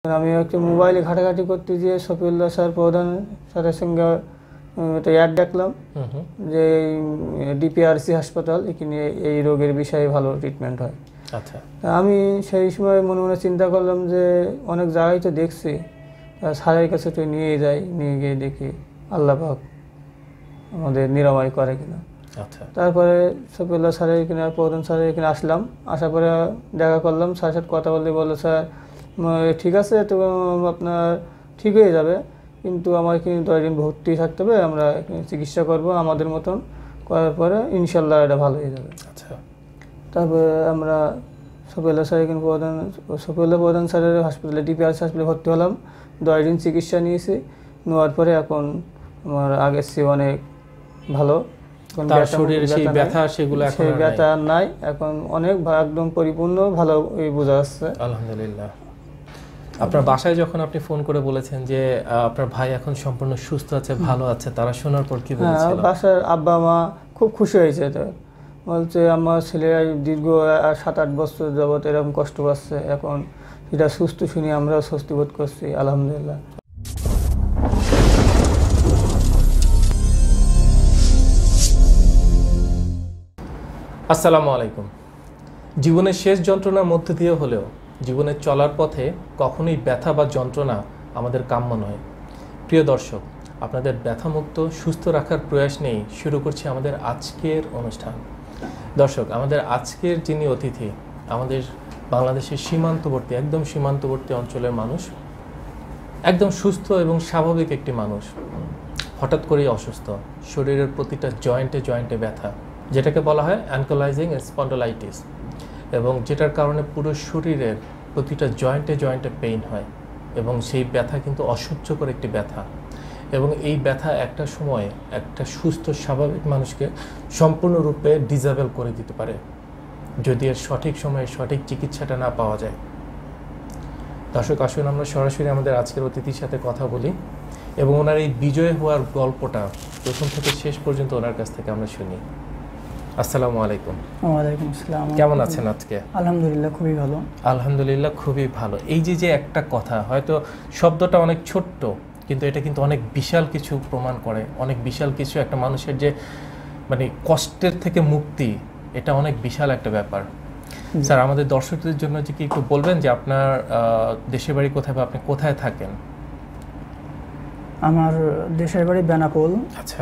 আমি একটু মোবাইলে ঘাটাঘাটি করতে গিয়ে শফিউল্লাহ স্যার প্রধান স্যারের সঙ্গে একটা অ্যাড দেখলাম যে ডিপিআরসি হাসপাতাল এখানে এই রোগের বিষয়ে ভালো ট্রিটমেন্ট হয়। আচ্ছা, আমি সেই সময় মনে মনে চিন্তা করলাম যে অনেক জায়গায় তো দেখছি, স্যারের কাছে তো নিয়ে যাই, নিয়ে গিয়ে দেখি আল্লাহ পাক আমাদের নিরাময় করে কিনা। আচ্ছা, তারপরে শফিউল্লাহ স্যারের এখানে প্রধান স্যারের এখানে আসলাম, আসার পরে দেখা করলাম, স্যারের সাথে কথা বলতে বললো স্যার ঠিক আছে তো আপনার ঠিক হয়ে যাবে, কিন্তু আমার কিন্তু 10 দিন ভর্তি থাকতে হবে, আমরা চিকিৎসা করব আমাদের মতন, করার পরে ইনশাল্লাহ এটা ভালো হয়ে যাবে। আচ্ছা, তারপরে আমরা শফিউল্লাহ স্যার এখানে শফিউল্লাহ প্রধান স্যারের হাসপাতালে ডিপিআরসি হাসপাতালে ভর্তি হলাম, 10 দিন চিকিৎসা নিয়েছি, নেওয়ার পরে এখন আমার আগের চেয়ে অনেক ভালো, সেই ব্যথা নাই, এখন অনেক একদম পরিপূর্ণ ভালো বোঝা যাচ্ছে আলহামদুলিল্লাহ। আপনার বাসায় যখন আপনি ফোন করে বলেছেন যে আপনার ভাই এখন সম্পূর্ণ সুস্থ আছে, ভালো আছে, তারা শোনার পর কি বলেছিল? বাসার আব্বা মা খুব খুশি হয়েছে, বলছে আমার ছেলেরা দীর্ঘ 7-8 বছর যাবত এরকম কষ্ট পাচ্ছে, এখন সেটা সুস্থ শুনে আমরাও স্বস্তি বোধ করছি আলহামদুলিল্লাহ। আসসালামু আলাইকুম। জীবনের শেষ যন্ত্রণার মধ্যে দিয়ে হলেও জীবনের চলার পথে কখনোই ব্যথা বা যন্ত্রণা আমাদের কাম্য নয়। প্রিয় দর্শক, আপনাদের ব্যথামুক্ত সুস্থ রাখার প্রয়াস নিয়েই শুরু করছি আমাদের আজকের অনুষ্ঠান। দর্শক, আমাদের আজকের যিনি অতিথি আমাদের বাংলাদেশের সীমান্তবর্তী, একদম সীমান্তবর্তী অঞ্চলের মানুষ, একদম সুস্থ এবং স্বাভাবিক একটি মানুষ, হঠাৎ করেই অসুস্থ, শরীরের প্রতিটা জয়েন্টে জয়েন্টে ব্যথা, যেটাকে বলা হয় অ্যানকোলাইজিং স্পন্ডোলাইটিস, এবং যেটার কারণে পুরো শরীরের প্রতিটা জয়েন্টে জয়েন্টে পেইন হয়, এবং সেই ব্যথা কিন্তু অসহ্যকর একটি ব্যথা, এবং এই ব্যথা একটা সময় একটা সুস্থ স্বাভাবিক মানুষকে সম্পূর্ণরূপে ডিসেবল করে দিতে পারে যদি এর সঠিক সময়ে সঠিক চিকিৎসাটা না পাওয়া যায়। দর্শক, আসুন আমরা সরাসরি আমাদের আজকের অতিথির সাথে কথা বলি এবং ওনার এই বিজয় হওয়ার গল্পটা প্রথম থেকে শেষ পর্যন্ত ওনার কাছ থেকে আমরা শুনি। আসসালামু আলাইকুম। ওয়ালাইকুম আসসালাম। কেমন আছেন আজকে? আলহামদুলিল্লাহ খুবই ভালো। আলহামদুলিল্লাহ খুবই ভালো। এই যে একটা কথা, হয়তো শব্দটা অনেক ছোট্ট, কিন্তু এটা কিন্তু অনেক বিশাল কিছু প্রমাণ করে, অনেক বিশাল কিছু, একটা মানুষের যে মানে কষ্টের থেকে মুক্তি, এটা অনেক বিশাল একটা ব্যাপার। স্যার, আমাদের দর্শকদের জন্য যে কি একটু বলবেন যে আপনার দেশের বাড়ি কোথায় বা আপনি কোথায় থাকেন? আমার দেশের বাড়ি বেনাপোল। আচ্ছা,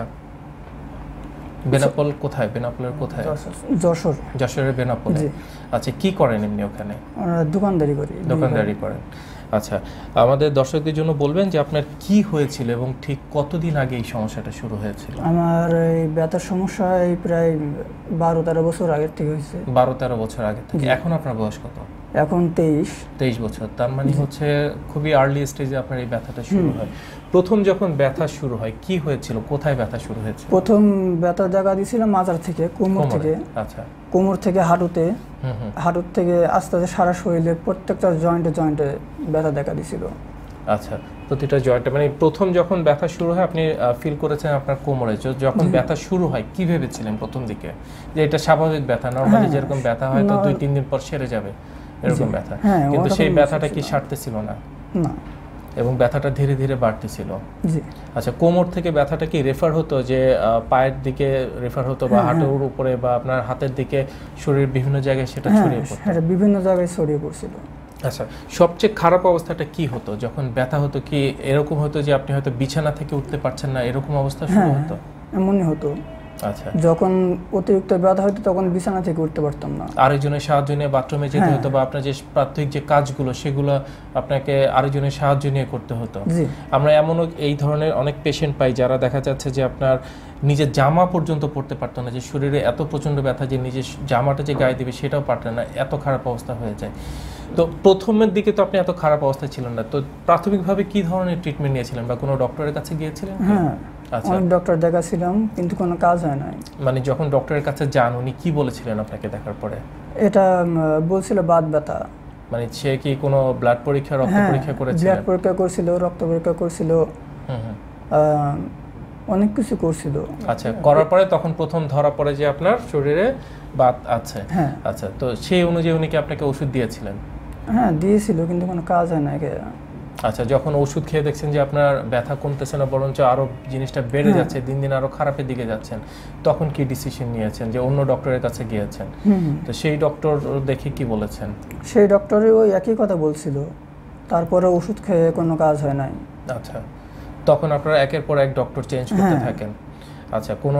বেনাপোল কোথায়? বেনাপোলের কোথায়? যশোর। যশোরের বেনাপোলে। আচ্ছা, কি করেন এমনি ওখানে? দোকানদারি করি। দোকানদারি করেন। আচ্ছা, আমাদের দর্শকদের জন্য বলবেন যে আপনার কি হয়েছিল এবং ঠিক কতদিন আগে এই সমস্যাটা শুরু হয়েছিল? আমার এই ব্যথার সমস্যা এই প্রায় 12-13 বছর আগের থেকে হয়েছে। 12-13 বছর আগে থেকে। এখন আপনার বয়স কত? এখন 23 বছর। তার মানে হচ্ছে খুবই আর্লি স্টেজে আপনার এই ব্যথাটা শুরু হয়। প্রথম যখন ব্যথা শুরু হয় কি হয়েছিল, কোথায় ব্যথা শুরু হয়েছিল? প্রথম ব্যথা দেখা দিয়েছিল মাজার থেকে, কোমর থেকে। আচ্ছা, কোমর থেকে হাঁটুতে, হাঁটুর থেকে আস্তে আস্তে সারা শরীরে প্রত্যেকটা জয়েন্টে জয়েন্টে ব্যথা দেখা দিয়েছিল। আচ্ছা, প্রতিটা জয়েন্টে, মানে প্রথম যখন ব্যথা শুরু হয় আপনি ফিল করেছেন আপনার কোমরে। যখন ব্যথা শুরু হয় কি ভেবেছিলেন প্রথম দিকে? যে এটা স্বাভাবিক ব্যথা, নরমালি যেরকম ব্যথা হয় তো 2-3 দিন পর সেরে যাবে, এরকম ব্যথা, কিন্তু সেই ব্যথাটা কি সারতেছিল না? না, এবং ব্যথাটা ধীরে ধীরে বাড়তেছিল। জি। আচ্ছা, কোমর থেকে ব্যথাটা কি রেফার হতো যে পায়ের দিকে রেফার হতো, বা হাঁটুর উপরে, বা আপনার হাতের দিকে, শরীরের বিভিন্ন জায়গায় সেটা ছড়িয়ে পড়তো? হ্যাঁ, বিভিন্ন জায়গায় ছড়িয়ে পড়ছিল। আচ্ছা, সবচেয়ে খারাপ অবস্থাটা কি হতো যখন ব্যথা হতো? কি এরকম হতো যে আপনি হয়তো বিছানা থেকে উঠতে পারছেন না, এরকম অবস্থা শুরু হতো? এমনই হতো। আচ্ছা, যখন অতিরিক্ত ব্যথা হতো তখন বিছানা থেকে উঠতে পারতাম না, আরেকজনের সাহায্য নিয়ে বাথরুমে যেতে হতো, বা আপনার যে প্রাথমিক যে কাজগুলো সেগুলো আপনাকে আরেকজনের সাহায্য নিয়ে করতে হতো। আমরা এমনও এই ধরনের অনেক পেশেন্ট পাই যারা দেখা যাচ্ছে যে আপনার নিজের জামা পর্যন্ত পরতে পারতো না, যে শরীরে এত প্রচণ্ড ব্যথা যে নিজের জামাটা যে গায়ে দিবে সেটাও পারতেন না, এত খারাপ অবস্থা হয়ে যায়। তো প্রথমের দিকে তো আপনি এত খারাপ অবস্থায় ছিলেন না, তো প্রাথমিকভাবে কি ধরনের ট্রিটমেন্ট নিয়েছিলেন বা কোনো ডক্টরের কাছে গিয়েছিলেন? হ্যাঁ, অনেক ডক্টর দেখাছিলাম কিন্তু কোনো কাজ হয় নাই। মানে যখন ডক্টরের কাছে যান উনি কি বলেছিলেন আপনাকে দেখার পরে? এটা বলছিল বাত ব্যথা। মানে সে কি কোনো ব্লাড পরীক্ষা, রক্ত পরীক্ষা করেছিল? ব্লাড পরীক্ষা করছিল, রক্ত পরীক্ষা করছিল, অনেক কিছু করছিল। আচ্ছা, করার পরে তখন প্রথম ধরা পড়ে যে আপনার শরীরে বাত আছে। আচ্ছা, তো সেই অনুযায়ী উনি কি আপনাকে ওষুধ দিয়েছিলেন? হ্যাঁ, দিয়েছিল কিন্তু কোনো কাজ হয় না। আচ্ছা, যখন ওষুধ খেয়ে দেখছেন যে আপনার ব্যথা কমতেছে না, বরঞ্চ আরো জিনিসটা বেড়ে যাচ্ছে, দিন দিন আরো খারাপের দিকে যাচ্ছেন, তখন কি ডিসিশন নিয়েছেন যে অন্য ডক্টরের কাছে গিয়েছেন? তো সেই ডক্টর দেখে কি বলেছেন? সেই ডক্টরই ওই একই কথা বলছিল, তারপরে ওষুধ খেয়ে কোনো কাজ হয় নাই। আচ্ছা, তখন আপনারা একের পর এক ডক্টর চেঞ্জ করতে থাকেন। আচ্ছা, কোনো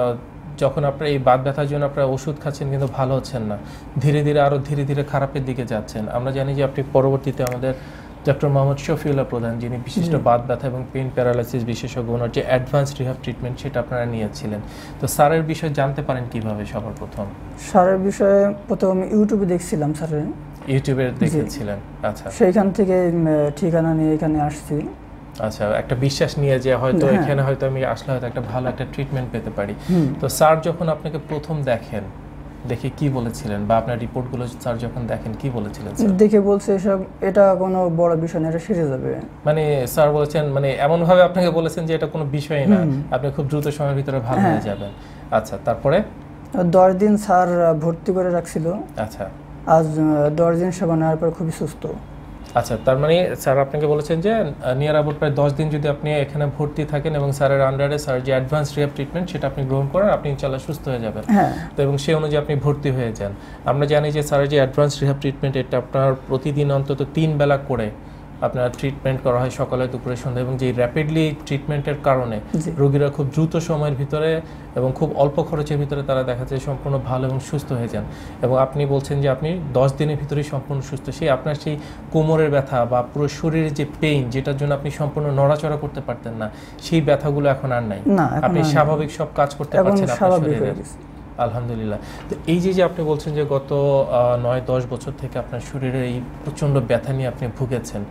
যখন আপনার এই বাত ব্যথার জন্য আপনারা ওষুধ খাচ্ছেন কিন্তু ভালো হচ্ছেন না, ধীরে ধীরে আরো ধীরে ধীরে খারাপের দিকে যাচ্ছেন, আমরা জানি যে আপনি পরবর্তীতে আমাদের ডক্টর মোহাম্মদ শফিউল্লাহ প্রধান, যিনি বিশিষ্ট বাত ব্যথা এবং পেইন প্যারালাইসিস বিশেষজ্ঞ, ওনার যে অ্যাডভান্স রিহ্যাব ট্রিটমেন্ট সেটা আপনারা নিয়েছিলেন। তো স্যারের বিষয়ে জানতে পারেন কিভাবে? সবার প্রথম স্যারের বিষয়ে প্রথম ইউটিউবে দেখছিলাম, স্যারের ইউটিউবে দেখেছিলেন। আচ্ছা, সেইখান থেকে ঠিকানা নিয়ে এখানে আসছি। আচ্ছা, একটা বিশ্বাস নিয়ে যে হয়তো এখানে হয়তো আমি আসলে হয়তো একটা ভালো একটা ট্রিটমেন্ট পেতে পারি। তো স্যার যখন আপনাকে প্রথম দেখেন, দেখে কি বলেছিলেন, বা আপনার রিপোর্টগুলো স্যার যখন দেখেন কি বলেছিলেন? দেখে বলছে এসব, এটা কোনো বড় বিষয় না, এটা সেরে যাবে। মানে স্যার বলেছেন, মানে এমন ভাবে আপনাকে বলেছেন যে এটা কোনো বিষয়ই না, আপনি খুব দ্রুত সময়ের ভিতরে ভালো হয়ে যাবেন। আচ্ছা, তারপরে 10 দিন স্যার ভর্তি করে রাখছিল। আচ্ছা, আজ 10 দিন সেবা নেওয়ার পর খুবই সুস্থ। আচ্ছা, তার মানে স্যার আপনাকে বলেছেন যে নিয়ার অ্যাবাউট প্রায় 10 দিন যদি আপনি এখানে ভর্তি থাকেন এবং স্যারের আন্ডারে স্যার যে অ্যাডভান্স রিহ্যাব ট্রিটমেন্ট সেটা আপনি গ্রহণ করেন, আপনি ইনশাআল্লাহ সুস্থ হয়ে যাবেন। তো এবং সেই অনুযায়ী আপনি ভর্তি হয়ে যান। আমরা জানি যে স্যারের যে অ্যাডভান্স রিহ্যাব ট্রিটমেন্ট, এটা আপনার প্রতিদিন অন্তত 3 বেলা করে আপনার ট্রিটমেন্ট করা হয়, সকালে, দুপুরে, সন্ধ্যা, এবং যে র্যাপিডলি ট্রিটমেন্টের কারণে রোগীরা খুব দ্রুত সময়ের ভিতরে এবং খুব অল্প খরচের ভিতরে তারা দেখা যায় সম্পূর্ণ ভালো এবং সুস্থ হয়ে যান। এবং আপনি বলছেন যে আপনি 10 দিনের ভিতরেই সম্পূর্ণ সুস্থ। সেই আপনার সেই কোমরের ব্যথা বা পুরো শরীরের যে পেইন, যেটার জন্য আপনি সম্পূর্ণ নড়াচড়া করতে পারতেন না, সেই ব্যথাগুলো এখন আর নাই, আপনি স্বাভাবিক সব কাজ করতে পারছেন আপনার শরীরে। আলহামদুলিল্লাহ। তো এই যে আপনি বলছেন যে গত 9-10 বছর থেকে আপনার শরীরে এই প্রচণ্ড ব্যথা নিয়ে আপনি ভুগেছেন,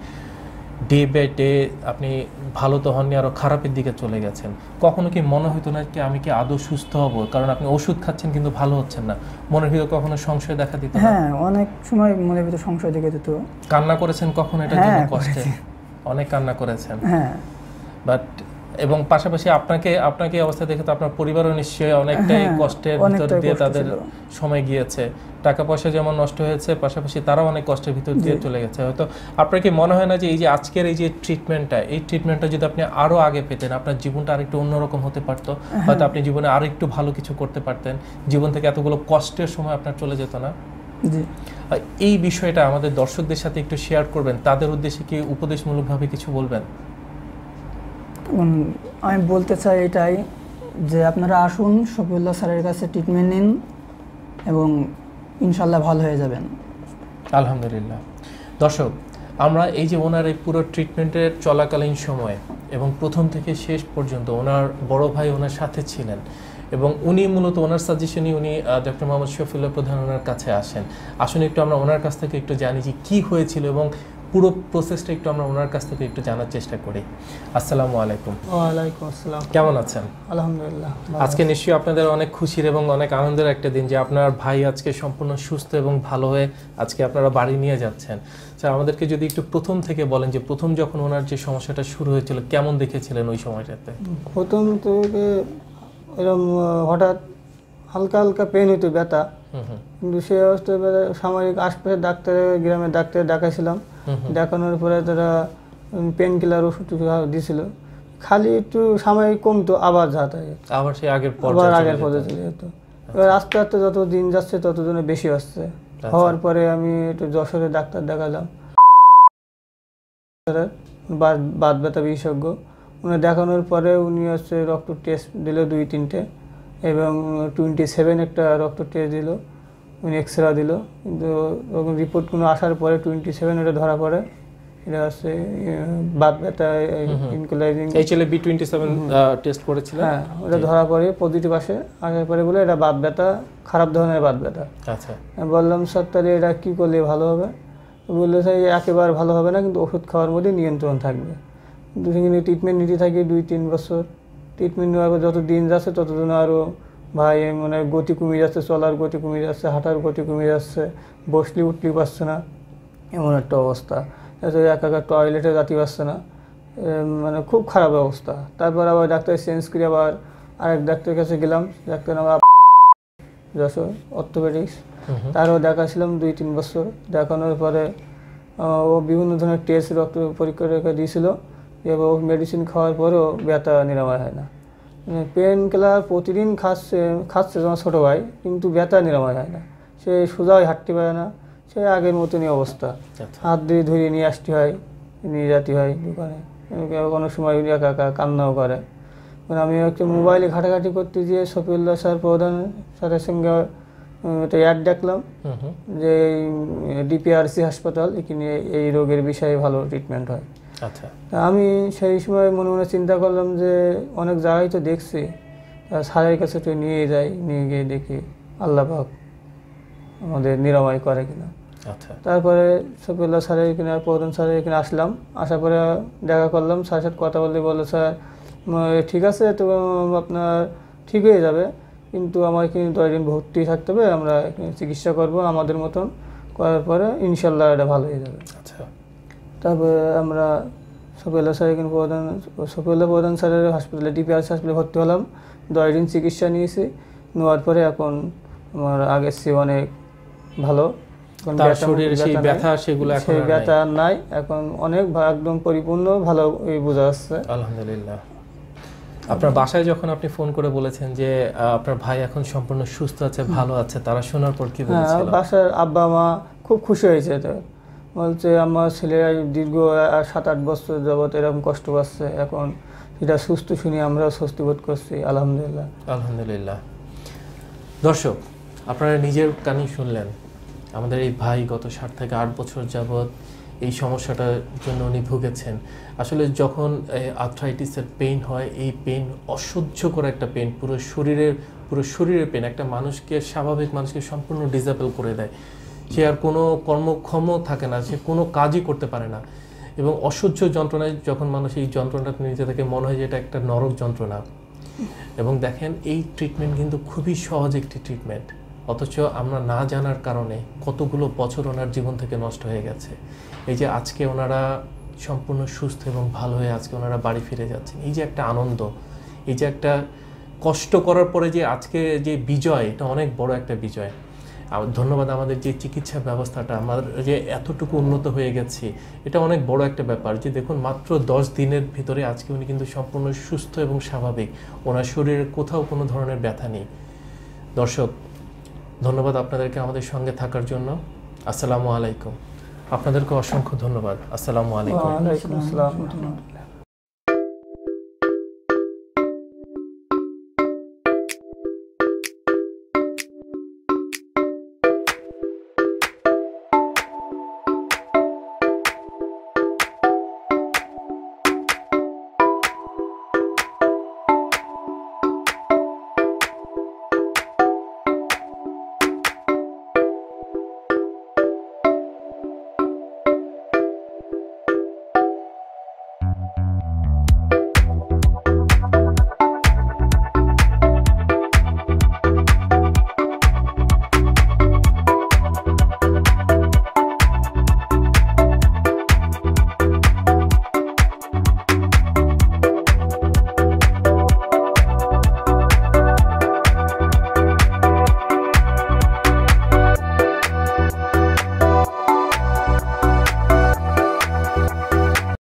ডে বাই ডে আপনি ভালো তো হননি, আরও খারাপের দিকে চলে গেছেন, কখনো কি মনে হতো না কি আমি কি আদৌ সুস্থ হব? কারণ আপনি ওষুধ খাচ্ছেন কিন্তু ভালো হচ্ছেন না, মনের ভিতরে কখনো সংশয় দেখা দিত? হ্যাঁ, অনেক সময় মনের ভিতরে সংশয় দেখা দিত। কান্না করেছেন কখনো এটার জন্য কষ্টে? অনেক কান্না করেছেন। হ্যাঁ, বাট এবং পাশাপাশি আপনাকে অবস্থা দেখে তো আপনার পরিবারও নিশ্চয়ই অনেকটাই কষ্টের ভিতর দিয়ে তাদের সময় গিয়েছে, টাকা পয়সা যেমন নষ্ট হয়েছে, পাশাপাশি তারাও অনেক কষ্টের ভিতর দিয়ে চলে গেছে। হয়তো আপনার কি মনে হয় না যে এই যে আজকের এই যে ট্রিটমেন্টটা যদি আপনি আরো আগে পেতেন, আপনার জীবনটা আরেকটু অন্যরকম হতে পারতো, হয়তো আপনি জীবনে আরো একটু ভালো কিছু করতে পারতেন, জীবন থেকে এতগুলো কষ্টের সময় আপনার চলে যেত না? এই বিষয়টা আমাদের দর্শকদের সাথে একটু শেয়ার করবেন, তাদের উদ্দেশ্যে কি উপদেশমূলকভাবে কিছু বলবেন? আমি বলতে চাই এটাই যে আপনারা আসুন, শফিউল্লাহ স্যারের কাছে ট্রিটমেন্ট নিন এবং ইনশাল্লাহ ভালো হয়ে যাবেন। আলহামদুলিল্লাহ। দর্শক, আমরা এই যে ওনার এই পুরো ট্রিটমেন্টের চলাকালীন সময়ে এবং প্রথম থেকে শেষ পর্যন্ত ওনার বড় ভাই ওনার সাথে ছিলেন, এবং উনি মূলত ওনার সাজেশনই উনি ডক্টর মোহাম্মদ শফিউল্লাহ প্রধান ওনার কাছে আসেন। আসলে একটু আমরা ওনার কাছ থেকে একটু জানি যে কী হয়েছিল এবং পুরো প্রসেসটা একটু আমরা ওনার কাছ থেকে একটু জানার চেষ্টা করি। আসসালামু আলাইকুম। ওয়ালাইকুম আসসালাম। কেমন আছেন? আলহামদুলিল্লাহ। আজকে নিশ্চয়ই আপনাদের অনেক খুশির এবং অনেক আনন্দের একটা দিন যে আপনার ভাই আজকে সম্পূর্ণ সুস্থ এবং ভালো হয়ে আজকে আপনারা বাড়ি নিয়ে যাচ্ছেন। স্যার, আমাদেরকে যদি একটু প্রথম থেকে বলেন যে প্রথম যখন ওনার যে সমস্যাটা শুরু হয়েছিল কেমন দেখেছিলেন ওই সময়টাতে? প্রথম থেকে এরকম হঠাৎ হালকা হালকা পেন হইতো, ব্যথা, কিন্তু সেই অবস্থায় সাময়িক আশপাশের গ্রামের ডাক্তার দেখাইছিলাম, দেখানোর পরে তারা পেন কিলার ওষুধ দিয়েছিল, খালি একটু সাময়িক কমতো, আবার আবার সেই আগের পর্যায়ে চলে যেত। এবার আস্তে আস্তে যত দিন যাচ্ছে তত জন্য বেশি হচ্ছে। হওয়ার পরে আমি একটু যশোরে ডাক্তার দেখালাম, বাত ব্যথা বিশেষজ্ঞ, উনি দেখানোর পরে উনি হচ্ছে রক্ত টেস্ট দিল 2-3টে এবং 27 একটা রক্ত টেস্ট দিল, উনি এক্সরে দিল, কিন্তু রিপোর্ট কোনো আসার পরে 27 এটা ধরা পড়ে এটা হচ্ছে বাত ব্যথা ইনকুলাইজিং B27 টেস্ট করেছিলেন। হ্যাঁ, ওটা ধরা পড়ে পজিটিভ আসে, আসার পরে বলে এটা বাত ব্যথা, খারাপ ধরনের বাত ব্যথা। আচ্ছা, বললাম স্যার তাহলে এটা কী করলে ভালো হবে? বললে স্যার একেবারে ভালো হবে না, কিন্তু ওষুধ খাওয়ার মধ্যে নিয়ন্ত্রণ থাকবে, কিন্তু সেখানে ট্রিটমেন্ট নিতে থাকি 2-3 বছর। ট্রিটমেন্ট নেওয়ার পর যত দিন যাচ্ছে তত দিন আরও ভাই মানে গতি কমে যাচ্ছে, চলার গতি কমে যাচ্ছে, হাঁটার গতি কমে যাচ্ছে, বসলি উঠলি পারছে না, এমন একটা অবস্থা। একা টয়লেটে যেতে পারছে না, মানে খুব খারাপ অবস্থা। তারপর আবার ডাক্তার চেঞ্জ করে আবার আরেক ডাক্তারের কাছে গেলাম, ডাক্তার আমার যশোর অর্থোপেডিক্স, তারও দেখাছিলাম 2-3 বছর। দেখানোর পরে ও বিভিন্ন ধরনের টেস্ট রক্ত পরীক্ষা রেখে দিয়েছিল এবং মেডিসিন খাওয়ার পরেও ব্যথা নিরাময় হয় না। পেন কিলার প্রতিদিন খাচ্ছে তোমার ছোটো ভাই, কিন্তু ব্যথা নিরাময় হয় না। সে সোজা হাঁটতে পারে না, সে আগের মতনই অবস্থা। হাত দিয়ে ধরিয়ে নিয়ে আসতে হয়, নিয়ে যেতে হয় দোকানে। কোনো সময় একা একা কান্নাও করে। আমি একটা মোবাইলে ঘাটাঘাটি করতে গিয়ে শফিউল্লাহ স্যার প্রধান স্যারের সঙ্গে একটা অ্যাড দেখলাম যে ডিপিআরসি হাসপাতাল, এখানে এই রোগের বিষয়ে ভালো ট্রিটমেন্ট হয়। আচ্ছা, আমি সেই সময় মনে মনে চিন্তা করলাম যে অনেক জায়গায় তো দেখছি, স্যারের কাছে তো নিয়ে যাই, নিয়ে গিয়ে দেখি আল্লাহ পাক আমাদের নিরাময় করে কিনা। আচ্ছা, তারপরে শফিউল্লাহ স্যারের এখানে প্রধান স্যারের এখানে আসলাম, আসার পরে দেখা করলাম, স্যারের সাথে কথা বললে বললো স্যার ঠিক আছে, তো আপনার ঠিক হয়ে যাবে, কিন্তু আমার এখানে 10 দিন ভর্তি থাকতে হবে, আমরা চিকিৎসা করব আমাদের মতন, করার পরে ইনশাল্লাহ এটা ভালো হয়ে যাবে। আচ্ছা, তারপরে আমরা শফিউল্লাহ স্যার এখানে শফিউল্লাহ প্রধান স্যারের হাসপাতালে ডিপিআরসি হাসপাতালে ভর্তি হলাম, 10 দিন চিকিৎসা নিয়েছি। নেওয়ার পরে এখন আমার আগের চেয়ে অনেক ভালো, তার শরীরে সেই ব্যথা সেগুলো এখন সেই ব্যথা নাই, এখন অনেক একদম পরিপূর্ণ ভালো বোঝা যাচ্ছে। আলহামদুলিল্লাহ। আপনার বাসায় যখন আপনি ফোন করে বলেছেন যে আপনার ভাই এখন সম্পূর্ণ সুস্থ আছে, ভালো আছে, তারা শোনার পর কি বলেছিল? বাসার আব্বা মা খুব খুশি হয়েছে। তো বলছে আমার ছেলেরা দীর্ঘ 7-8 বছর যাবৎ এরকম কষ্ট পাচ্ছে, এখন সেটা সুস্থ শুনে আমরাও স্বস্তি বোধ করছি, আলহামদুলিল্লাহ। আলহামদুলিল্লাহ। দর্শক, আপনারা নিজের কানেই শুনলেন, আমাদের এই ভাই গত 7 থেকে 8 বছর যাবৎ এই সমস্যাটার জন্য উনি ভুগেছেন। আসলে যখন আর্থ্রাইটিসের পেইন হয়, এই পেইন অসহ্যকর একটা পেইন, পুরো শরীরের পেইন, একটা মানুষকে, স্বাভাবিক মানুষকে সম্পূর্ণ ডিসেবল করে দেয়। সে আর কোনো কর্মক্ষম থাকে না, সে কোনো কাজই করতে পারে না, এবং অসহ্য যন্ত্রণায় যখন মানুষ এই যন্ত্রণাটা নিতে থাকে মনে হয় যে এটা একটা নরক যন্ত্রণা। এবং দেখেন, এই ট্রিটমেন্ট কিন্তু খুবই সহজ একটি ট্রিটমেন্ট, অথচ আমরা না জানার কারণে কতগুলো বছর ওনার জীবন থেকে নষ্ট হয়ে গেছে। এই যে আজকে ওনারা সম্পূর্ণ সুস্থ এবং ভালো হয়ে আজকে ওনারা বাড়ি ফিরে যাচ্ছেন, এই যে একটা আনন্দ, এই যে একটা কষ্ট করার পরে যে আজকে যে বিজয়, এটা অনেক বড় একটা বিজয়। ধন্যবাদ আমাদের যে চিকিৎসা ব্যবস্থাটা, আমাদের যে এতটুকু উন্নত হয়ে গেছে, এটা অনেক বড় একটা ব্যাপার। যে দেখুন, মাত্র 10 দিনের ভিতরে আজকে উনি কিন্তু সম্পূর্ণ সুস্থ এবং স্বাভাবিক, ওনার শরীরে কোথাও কোনো ধরনের ব্যথা নেই। দর্শক, ধন্যবাদ আপনাদেরকে আমাদের সঙ্গে থাকার জন্য। আসসালামু আলাইকুম। আপনাদেরকে অসংখ্য ধন্যবাদ। আসসালামু আলাইকুম। ওয়া আলাইকুম আসসালাম।